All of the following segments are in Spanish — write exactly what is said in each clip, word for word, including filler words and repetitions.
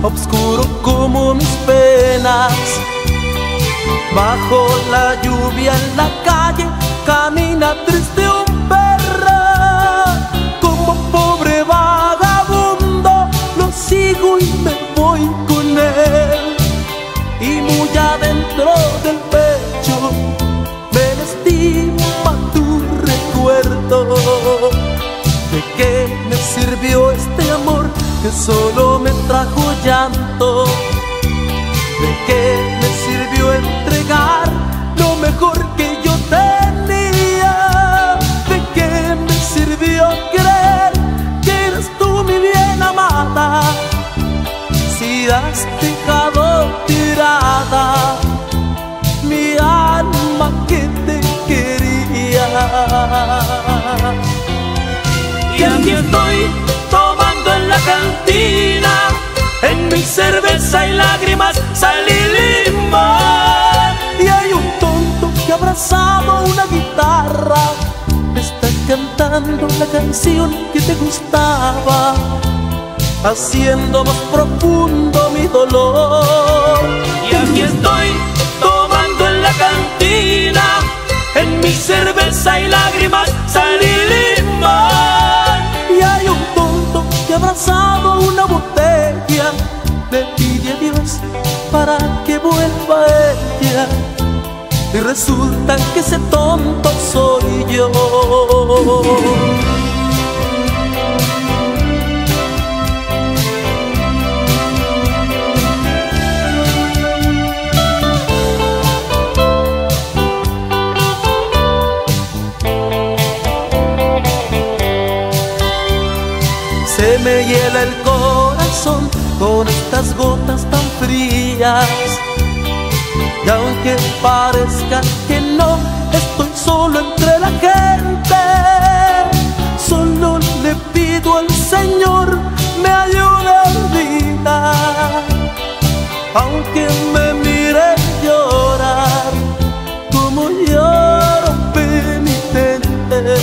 oscuro como mis penas. Bajo la lluvia en la calle camina triste un perro. Como pobre vagabundo lo sigo y me voy con él. Y muy adentro del pecho me lastima tu recuerdo. ¿De qué me sirvió este amor que solo me trajo llanto? ¿De qué me sirvió entregar lo mejor que yo tenía? ¿De qué me sirvió creer que eres tú mi bien amada? Si has dejado tirada mi alma que te quería. Y aquí estoy tomando en la cantina, en mi cerveza y lágrimas sal y limón. Y hay un tonto que abrazado una guitarra está cantando la canción que te gustaba, haciendo más profundo mi dolor. Y aquí estoy tomando en la cantina, en mi cerveza y lágrimas sal y limón. Y hay un tonto que abrazado una botella le pide a Dios para que vuelva ella, y resulta que ese tonto soy yo. Se me hiela el corazón con estas gotas tan frías, y aunque parezca que no, estoy solo entre la gente. Solo le pido al Señor me ayude a olvidar, aunque me mire llorar como llora un penitente.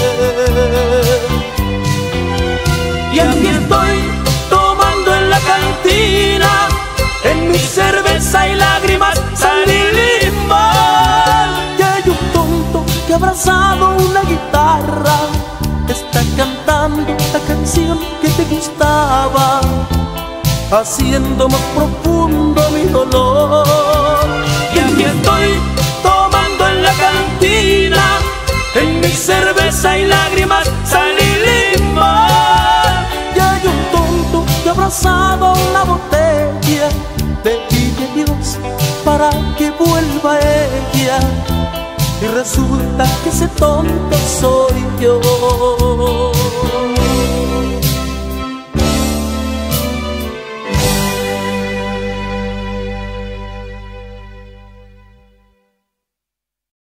Y aquí estoy tomando en la cantina, en mi cerveza y lágrimas sal y limón. Y hay un tonto que abrazado una guitarra está cantando la canción que te gustaba, haciendo más profundo mi dolor. Y aquí estoy tomando en la cantina, en mi cerveza y lágrimas sal y limón. Abrazado a una botella le pide a Dios para que vuelva ella, y resulta que ese tonto soy yo.